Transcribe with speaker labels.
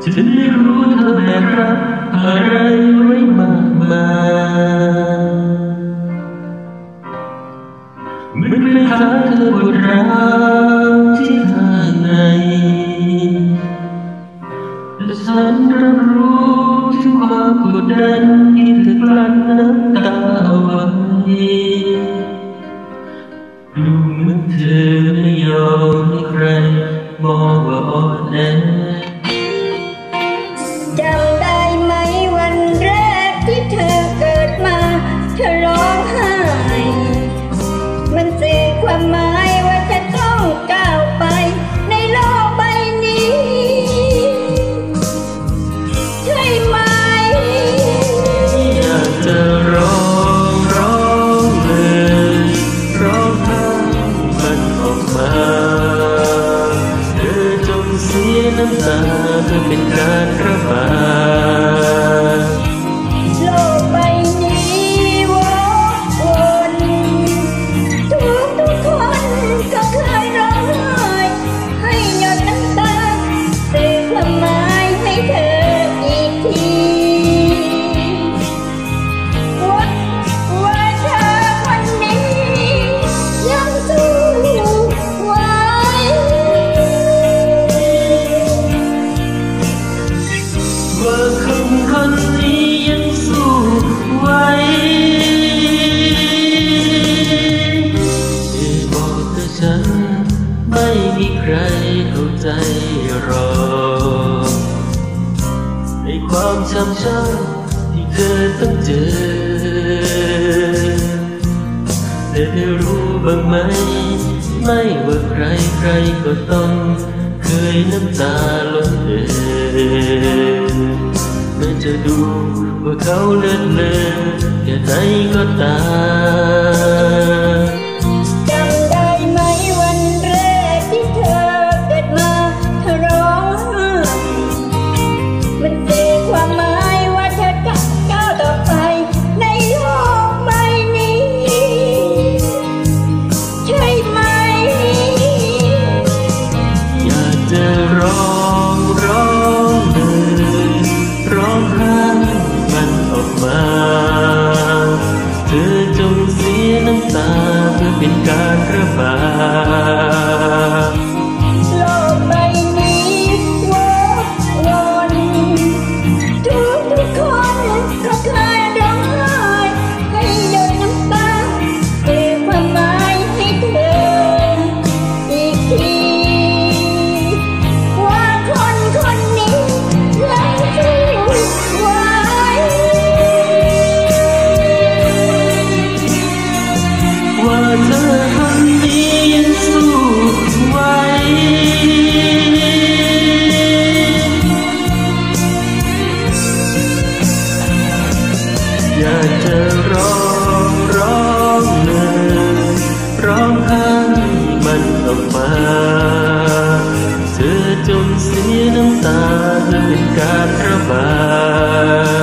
Speaker 1: ฉันไม่รู้เธอแบกรับอะไรไว้มากมายไม่เคยถามเธอปวดร้าวที่ข้างในแต่ฉันรับรู้ถึงความกดดันที่เธอกลั้นน้ำตาเอาไว้ดูเหมือนเธอไม่ยอมให้ใครมองว่าอ่อนแอ
Speaker 2: จำได้ไหมวันแรกที่เธอเกิดมาเธอร้องไห้มันสื่อความหมายว่าจะต้องก้าวไปในโลกใบนี้ใช่ไหม
Speaker 1: อยากจะร้องเลยร้องไห้มันออกมาเธอจงเสียน้ำตาเพื่อเป็นการระบาย
Speaker 2: โลกใบนี้วกวนทุกคนก็เคยร้องไห้ให้หยดน้ำตาสื่อความหมายให้เธออีกทีว่าเธอคนนี้ยังสู้ไหว
Speaker 1: ว่าคนนี้ยังสู้ไหวที่บอกเธอฉันไม่มีใครเข้าใจหรอกในความช้ำช้ำที่เธอต้องเจอแต่เธอรู้บ้างไหมไม่ว่าใครก็ต้องเคยน้ำตาล้นเอ่อแม้จะดูว่าเขาเลิศเลอแค่ไหนก็ตาม
Speaker 2: จำได้ไหมวันแรกที่เธอเกิดมาเธอร้องไห้มันสื่อความหมายว่าเธอจะก้าวต่อไปในโลกใบนี้ใช่ไหม
Speaker 1: อยากจะร้องเลยร้องไห้มันออกมาเธอจงเสียน้ำตาเพื่อเป็นการระบาย
Speaker 2: โลกใบนี้วกวนทุกคนก็เคยร้องไห้ให้หยดน้ำตาสื่อความหมายให้เธออีกทีว่าคนนี้ยังสู้ไหว
Speaker 1: ว่าเธอคนนี้ยังสู้ไหวอยากจะร้องเลยร้องไห้มันออกมาเธอจงเสียน้ำตาเพื่อเป็นการระบาย